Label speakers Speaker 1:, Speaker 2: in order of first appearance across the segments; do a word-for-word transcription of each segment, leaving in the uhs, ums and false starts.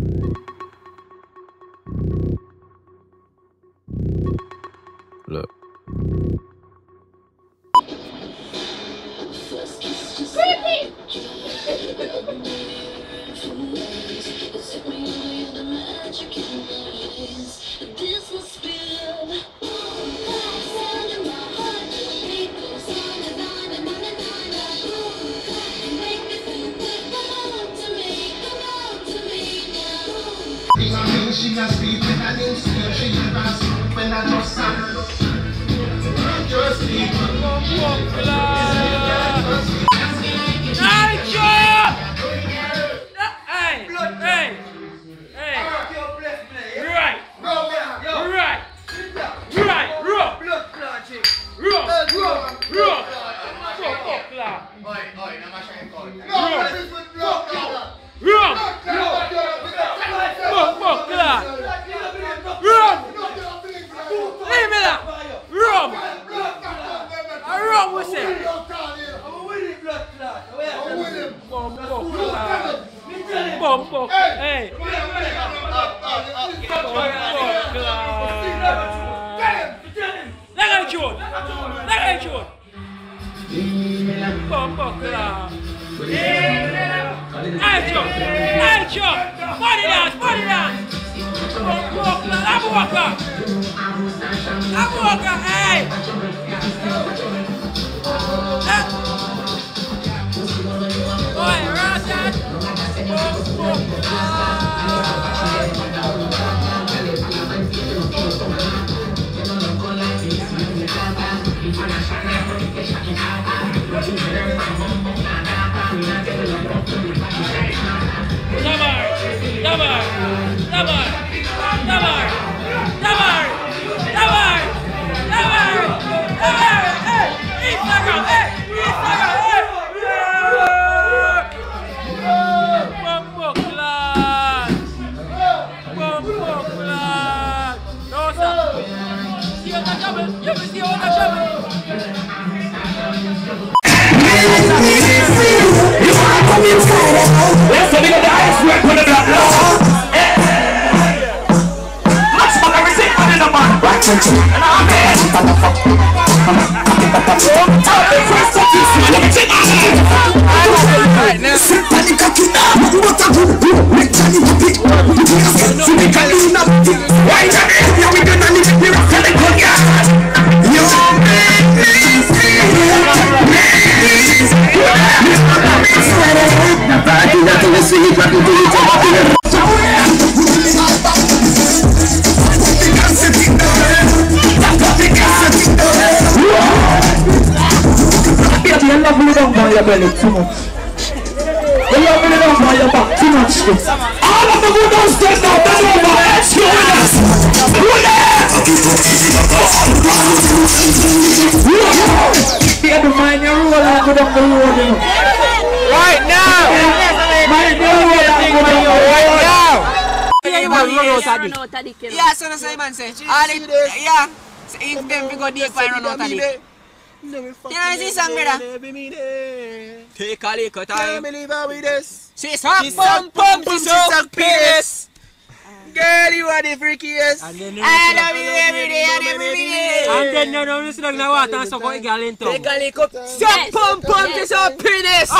Speaker 1: Look.
Speaker 2: She got speed when I didn't see her. She got speed when I just saw her. Just speed.
Speaker 3: Hey! Hey! Hey! Right! Right! Right! Rock! Rock! Rock! Rock! Fuck la!
Speaker 2: Oi, oi, non ma c'è ancora.
Speaker 3: Rock! Fuck, fuck la! Rock! Leave me la! Rock! I rock with it! Bum, fuck la! Bum, fuck! Hey! Bum, fuck la! Let it shoot! Let it shoot! Bum, fuck la! Action! Action! Body dance! Body dance! Bum, fuck la! Abu Waka! Abu Waka! Hey! Oi, Roshan! Bum, fuck Dabar! Dabar! Dabar! Dabar! Dabar! Dabar! Dabar! Dabar! Hey! Instagram! Hey! Instagram! Hey! Bumbo class! Bumbo class! No, sir! See on the trouble! You will see on the trouble!
Speaker 4: Let's go to the ice work with the black law. Let's fuck every single one in the man. And I'm dead. Right now. You love me down by your belly too much. You love me down by your back too much. All of the good ones stand up, bend over, let's go with us. You have to mind your roll and go down the road. Right now! Mind your roll and go down the road right now!
Speaker 5: Yeah, so that's what man say. Yeah, so if them we go deep and run out of it. You know this song, brother? Take a little time. She's a pump pump, she's a penis. Girl, you are the freakiest. I love you every day and every minute.
Speaker 3: And then no, no, listen to the water and so go a girl into.
Speaker 5: Take a little some pump pump, she's a penis.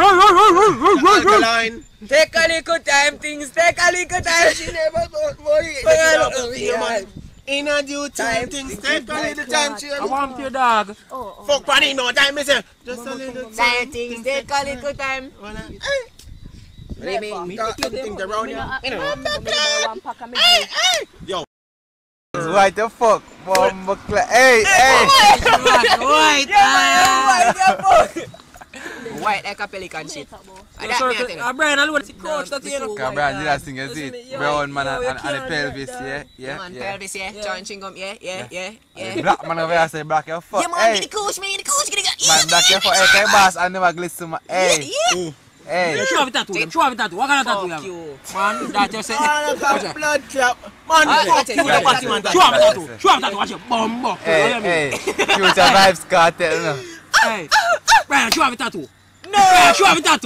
Speaker 5: Take a little time, things. Take a little time. She never thought for it. In a due time, things take a little time.
Speaker 3: I want your dog.
Speaker 5: Fuck funny, no time, me say. Just a little time, things take a little time. Living, got things around you. Hey, hey! Yo.
Speaker 1: What the fuck? Bomba clap. Hey, hey!
Speaker 5: White, white, white like a pelican shit.
Speaker 3: A Brian, I want to coach that you know.
Speaker 1: Brian did that thing, is it? Brown man and, and, and the pelvis, yeah? Yeah,
Speaker 5: man,
Speaker 1: yeah.
Speaker 5: pelvis, yeah. John Chingum, yeah, yeah, yeah, yeah.
Speaker 1: Black man over here say black your fuck.
Speaker 5: Yeah, man, get the coach, man, get the coach, get the
Speaker 1: man, black your fuck. Hey, can boss and never glisten my. Hey.
Speaker 5: Yeah.
Speaker 1: Hey.
Speaker 3: Show me tattoo, them. Show me tattoo. What kind of tattoo you have? Man, that you say.
Speaker 5: Man, blood clap. Man,
Speaker 3: fuck you with the party man. Show me tattoo. Show me tattoo. Watch your bum buck.
Speaker 1: Hey, hey. Future Vibes Cartel, no.
Speaker 3: Hey. Brian, show me tattoo. No. Brian, show me tattoo.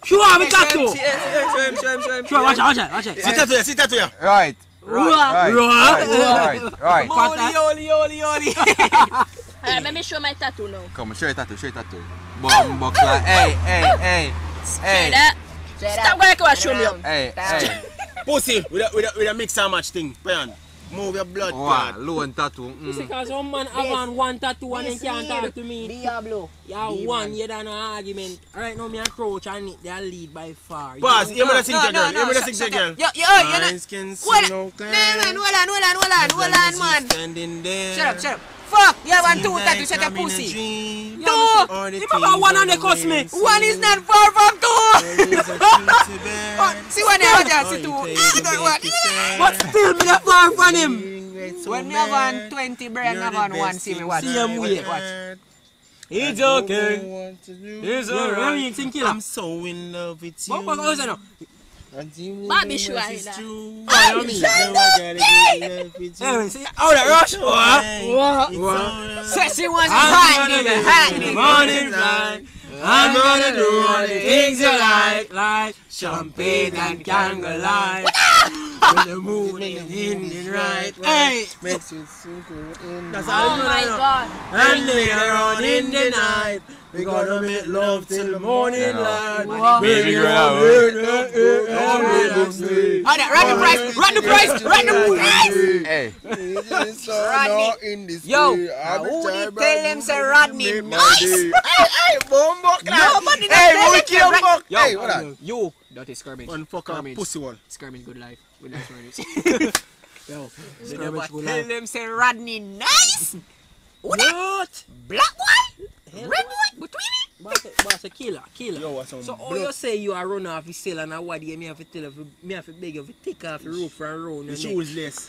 Speaker 3: Sure, we tattoo.
Speaker 5: Show him, show him, show him.
Speaker 3: Sure, watch it, watch it, watch it.
Speaker 6: Sit tattoo here, sit tattoo here.
Speaker 1: Right. Right. Right. Right. Right.
Speaker 5: Holy, holy, holy, holy.
Speaker 7: Alright, let me show my tattoo now.
Speaker 1: Come, show your tattoo, show your tattoo. Bomb buckler. Hey, hey, hey.
Speaker 7: Say
Speaker 1: Hey.
Speaker 7: that. Stop going to show me up.
Speaker 1: Hey, hey.
Speaker 6: Pussy, with a, with a, with a mix and match thing. Pan. Move your blood
Speaker 1: Wow,
Speaker 6: clot.
Speaker 1: loan tattoo.
Speaker 3: It's
Speaker 1: Mm.
Speaker 3: because some man have on one tattoo and they can't talk to me.
Speaker 5: Diablo.
Speaker 3: Yeah, one, you done an argument. Right now, me and Crouch and Nick, they are lead by far.
Speaker 6: Pause,
Speaker 3: You
Speaker 6: you
Speaker 3: know?
Speaker 6: better sing
Speaker 5: No,
Speaker 6: to
Speaker 5: no,
Speaker 6: girl.
Speaker 5: no,
Speaker 6: You better
Speaker 5: shut-
Speaker 6: sing to
Speaker 5: shut
Speaker 6: girl.
Speaker 5: up. Yo, yo, you're not.
Speaker 6: Eyes can see
Speaker 5: Hold
Speaker 6: no
Speaker 5: on. Man, man, hold on, hold on, hold on, hold on, man.
Speaker 6: Standing there.
Speaker 5: Shut up, shut up. Fuck, you have one two tattoo, shut up, pussy.
Speaker 3: Yeah,
Speaker 5: Two.
Speaker 3: me say, you remember one and they cuss me.
Speaker 5: One is not far from two. Oh, see one there, watch out, see two. Ah, that one.
Speaker 3: But still, me not far from him.
Speaker 5: When me have on twenty, Brian have on one, see me watch.
Speaker 3: See him wait.
Speaker 5: Watch.
Speaker 3: It's okay. It's alright. You think killer?
Speaker 6: I'm so in love with you.
Speaker 3: What was I saying now?
Speaker 7: Bobby show I
Speaker 6: It's
Speaker 7: that.
Speaker 6: true.
Speaker 3: I'm
Speaker 6: You know I gotta get in love with you.
Speaker 3: Anyway, see, oh, that rush. What?
Speaker 6: It's alright.
Speaker 5: Sexy ones is
Speaker 3: I'm
Speaker 5: hot,
Speaker 3: gonna
Speaker 5: nigga,
Speaker 3: get
Speaker 5: hot,
Speaker 3: in the
Speaker 5: nigga.
Speaker 3: morning light. I'm gonna do all the things you like, like champagne and candlelight. When the moon is in right. Hey,
Speaker 6: Makes you super in
Speaker 3: that's
Speaker 7: Oh
Speaker 3: all you
Speaker 7: my
Speaker 3: know.
Speaker 7: god.
Speaker 3: And later on in the night, we gonna make love till the morning light.
Speaker 1: Baby girl.
Speaker 5: Oh, that, run the price, run the price, run the price.
Speaker 1: Hey.
Speaker 5: Rodney. Yo, who did tell them say Rodney nice?
Speaker 6: Hey, hey, bombo
Speaker 5: Nobody not
Speaker 6: Hey,
Speaker 5: tell
Speaker 6: we
Speaker 5: them
Speaker 6: kill
Speaker 5: say
Speaker 6: fuck.
Speaker 5: Yo,
Speaker 6: Hey, what that?
Speaker 5: you, dirty skirmish.
Speaker 6: One fuck a
Speaker 5: Skirmish.
Speaker 6: pussy one.
Speaker 5: Skirmish, good life. Good life, skirmish.
Speaker 3: Yo,
Speaker 5: But tell them say Rodney nice. Who that? Black one? Red one? Between it?
Speaker 3: Boss, boss, a killer, killer.
Speaker 6: Yo, what's on
Speaker 3: So how
Speaker 6: blood?
Speaker 3: you say you are run off the sale and a what do you me have to tell you, me have to beg you to take off the roof and round
Speaker 6: The
Speaker 3: your
Speaker 6: shoe
Speaker 3: neck?
Speaker 6: is less.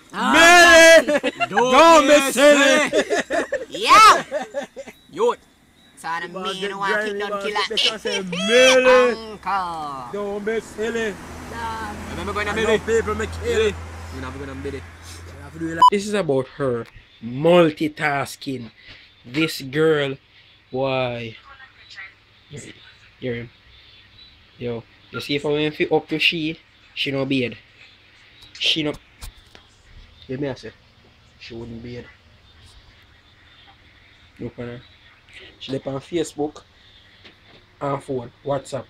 Speaker 3: Don't be silly.
Speaker 5: Yo! Yo! Son of me, you know what? Kick down killer. Uncle.
Speaker 3: Don't be silly.
Speaker 5: Remember going to
Speaker 3: No
Speaker 5: Billy?
Speaker 3: people me kill.
Speaker 5: We're not going to Billy.
Speaker 3: This is about her multitasking. This girl, why? Hear him. Yo, you see if I went fi up to she, she no beard. She no. Let me say, she wouldn't beard. Look on her. She left on Facebook and phone, WhatsApp.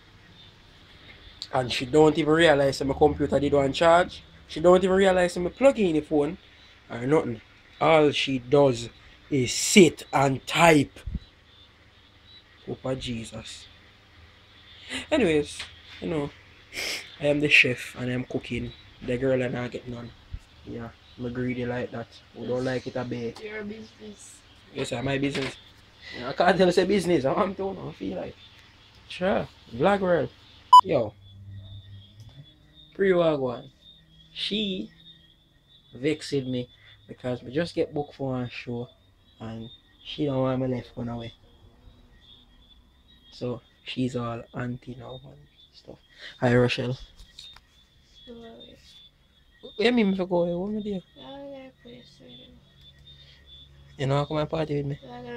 Speaker 3: And she don't even realize that my computer did one charge. She don't even realize that I plug in the phone or nothing. All she does is sit and type. Papa Jesus. Anyways, you know, I am the chef and I am cooking. The girl and I get none. Yeah, I'm greedy like that. Who don't like it a bit.
Speaker 7: Your business.
Speaker 3: Yes, it's my business. Yeah, I can't tell you say business. I want to know. I feel like. Sure. Vlog world. Yo. Pre-wagwan. She vexed me because we just get booked for one show and she don't want me left run away. So she's all anti now and stuff. Hi Rochelle. What do you mean if I go away? What am I doing? You know, come and party with me.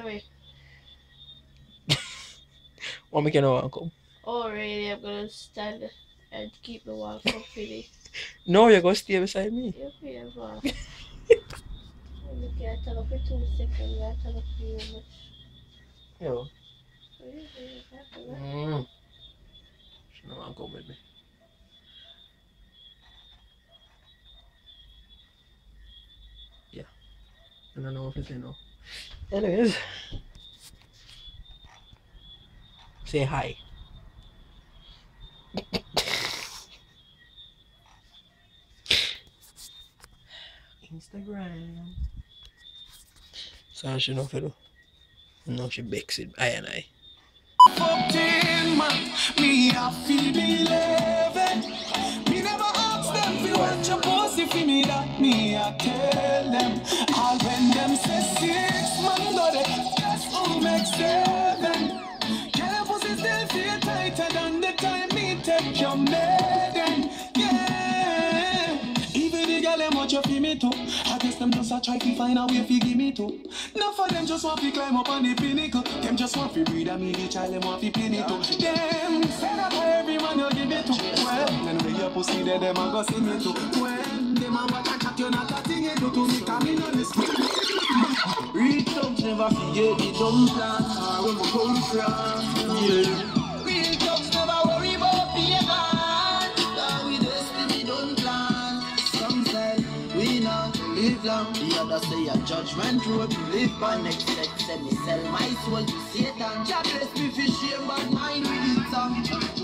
Speaker 3: What make you know want to come?
Speaker 7: Oh really, I'm gonna stand and keep the wall company.
Speaker 3: No, you're going to stay beside me.
Speaker 7: You're pretty far. Look, I tell her for two seconds, I tell her for you much.
Speaker 3: Yo.
Speaker 7: So you really have to
Speaker 3: Mm. She don't want to come with me. Yeah. I don't know if it's no. Anyways. Say hi. Instagram. So she know for no she bakes it I and I.
Speaker 2: fourteen man, me a feel believe. Me never ask them fi watch your pussy fi me that me a tell them. All when them say six man got it, guess who makes seven? Your pussy still feel tighter than the time me take your maiden. Yeah, even the girl them watch you fi me too. I guess them just a try to find a way to give me to. Enough of them just want to climb up on the pinnacle. Them just want to breed a me the child, them want to pin it to. Them say that everyone you give it to. Well, and when your pussy there, them a go sing it to. When them a watch a chat, you not a thing it to. To me, come in on this. Real thugs never forget the dumb plans. Where we come from, yeah. Real thugs never worry about the advance. Now we destiny don't plan. Some say we not live long. The others say a judgment road to live by. Next set say me sell my soul to Satan. Jah bless me for shame, but mine with it song.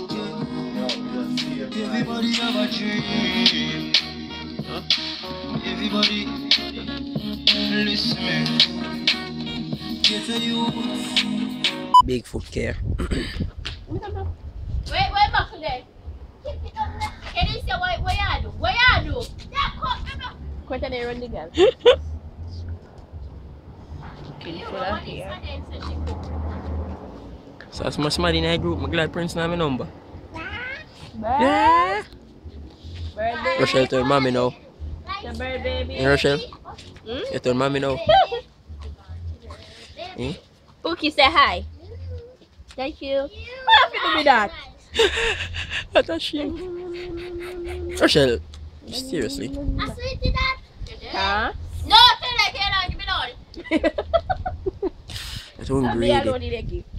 Speaker 2: Everybody have a dream. Huh? Everybody listen me. Get a youth.
Speaker 3: Bigfoot care.
Speaker 7: Wait, wait back there. Can you say what, what you do? What you do? Yeah, come, come, come. Quite an errand, girl.
Speaker 3: So as much money in that group, I'm glad Prince know my number.
Speaker 7: Yeah.
Speaker 3: Yeah. Rochelle tell mommy now.
Speaker 7: The bird baby.
Speaker 3: Hey, Rochelle? Hmm? You tell mommy now. Hmm?
Speaker 7: Pookie, say hi. Thank you. What happened to that?
Speaker 3: What a shame. Rochelle, seriously?
Speaker 7: I swear to that. Huh? No, tell her, tell her, give me all.
Speaker 3: That's hungry.
Speaker 7: Me alone need a gift.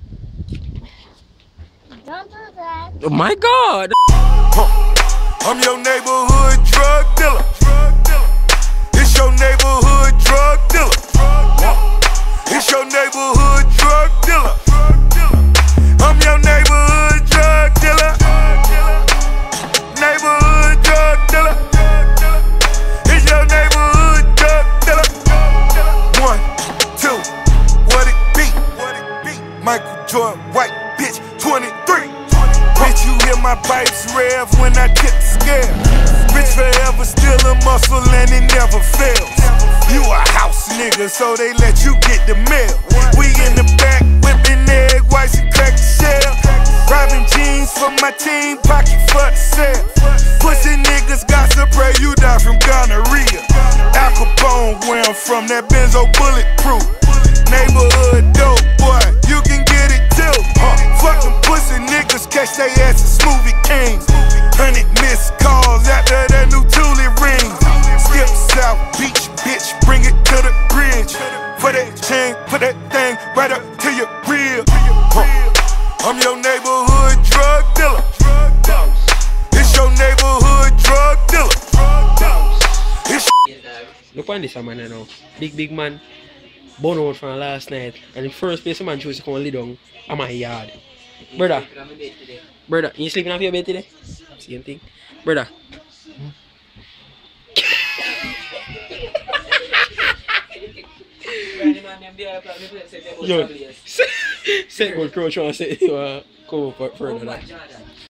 Speaker 7: Don't do that.
Speaker 3: Oh my God!
Speaker 8: I'm your neighborhood drug dealer. It's your neighborhood drug dealer. It's your neighborhood drug dealer. I'm your neighborhood drug dealer. Neighborhood drug dealer. It's your neighborhood drug dealer. One, two, what it be? Michael Jordan, white bitch, twenty-three. Bitch, you hear my pipes rev when I get scared. Bitch, forever still a muscle and it never fails. You a house nigga, so they let you get the mail. We in the back whipping egg whites and crack the shell. Robbing jeans for my team, pocket for the sale. Pussy niggas got to pray you die from gonorrhea. Al Capone, where I'm from, that Benzo bulletproof. Neighborhood dope, boy, you can get it too. Uh, fuck them pussy niggas, catch they asses, smoothie kings. Hundred missed calls after that new Thule ring. Skip South Beach, bitch, bring it to the bridge. For that chain, put that thing right up to your rear. Uh, I'm your neighborhood drug dealer. It's your neighborhood drug dealer. It's
Speaker 3: Look on this man now. Big, big man. Born out from last night. And the first place a man chose to come and lay down on my yard. Brother. Brother, you sleeping off your bed today? Same thing. Brother. Yo, say good crouch and say you uh, come up further.